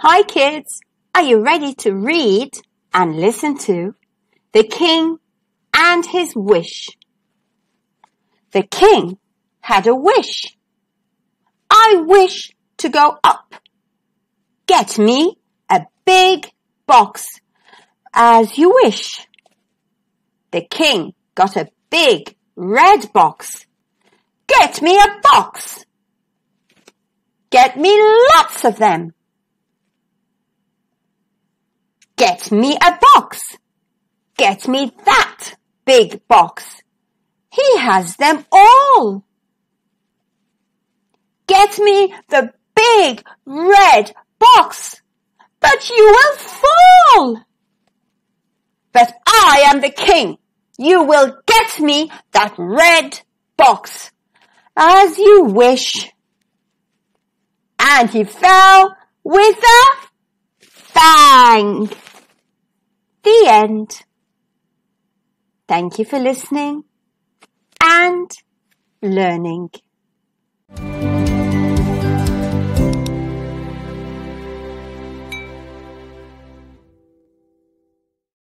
Hi kids, are you ready to read and listen to The King and His Wish? The king had a wish. I wish to go up. Get me a big box as you wish. The king got a big red box. Get me a box. Get me lots of them. Get me a box. Get me that big box. He has them all. Get me the big red box, but you will fall. But I am the king. You will get me that red box, as you wish. And he fell with a bang. The end. Thank you for listening and learning.